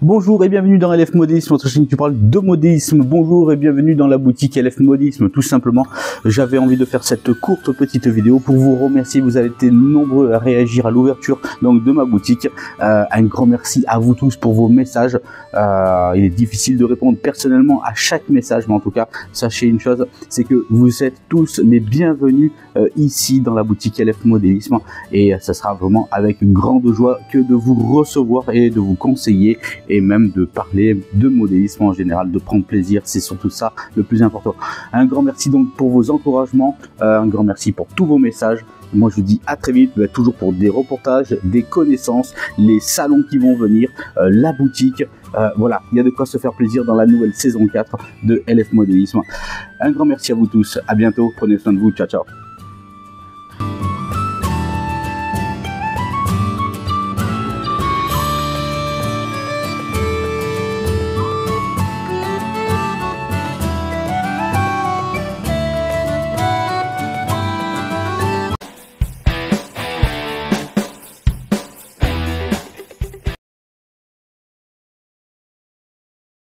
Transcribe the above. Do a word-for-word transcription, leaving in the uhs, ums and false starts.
Bonjour et bienvenue dans L F Modélisme, votre chaîne qui parle de modélisme. Bonjour et bienvenue dans la boutique L F Modélisme. Tout simplement, j'avais envie de faire cette courte petite vidéo pour vous remercier. Vous avez été nombreux à réagir à l'ouverture donc de ma boutique. Euh, un grand merci à vous tous pour vos messages. Euh, il est difficile de répondre personnellement à chaque message, mais en tout cas, sachez une chose, c'est que vous êtes tous les bienvenus euh, ici dans la boutique L F Modélisme, et ça sera vraiment avec grande joie que de vous recevoir et de vous conseiller et même de parler de modélisme en général, de prendre plaisir. C'est surtout ça le plus important. Un grand merci donc pour vos encouragements, euh, un grand merci pour tous vos messages. Moi je vous dis à très vite, bah, toujours pour des reportages, des connaissances, les salons qui vont venir, euh, la boutique. Euh, voilà, il y a de quoi se faire plaisir dans la nouvelle saison quatre de L F Modélisme. Un grand merci à vous tous, à bientôt, prenez soin de vous, ciao ciao.